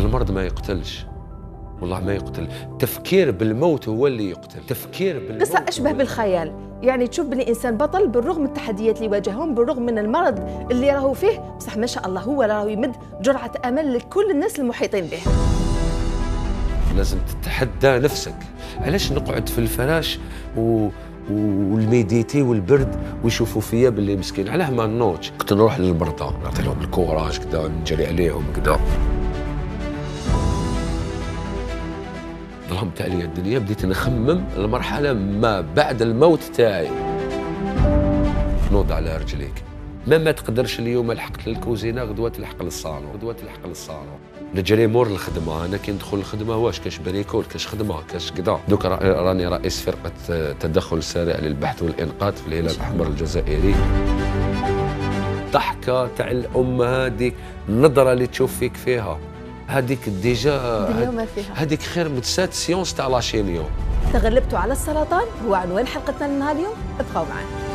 المرض ما يقتلش، والله ما يقتل. التفكير بالموت هو اللي يقتل. تفكير بالموت قصة أشبه بالخيال، يعني تشوف بلي إنسان بطل بالرغم من التحديات اللي يواجههم، بالرغم من المرض اللي راهو فيه، بصح ما شاء الله هو راهو يمد جرعة أمل لكل الناس المحيطين به. لازم تتحدى نفسك. علاش نقعد في الفراش والميديتي والبرد ويشوفوا فيا باللي مسكين؟ علاه ما نوضش؟ كنت نروح للمرضى نعطي لهم الكوراج كذا، نجري عليهم كذا. ظلمت عليا الدنيا، بديت نخمم المرحله ما بعد الموت تاعي. نوض على رجليك، ما تقدرش اليوم لحقت للكوزينه غدوه تلحق للصالون، غدوه تلحق للصالون. نجري مور الخدمه. انا كي ندخل الخدمه واش كاش بريكول، كاش خدمه، كاش كذا. دوك راني رئيس فرقه تدخل سريع للبحث والانقاذ في الهلال الاحمر الجزائري. ضحكه تاع الام هذيك، النظره اللي تشوف فيك فيها هذيك ديجا، هذيك خير من 7 سيونس تاع لاشينيو. تغلبتوا على السرطان هو عنوان حلقتنا لنهار اليوم، ابقوا معنا.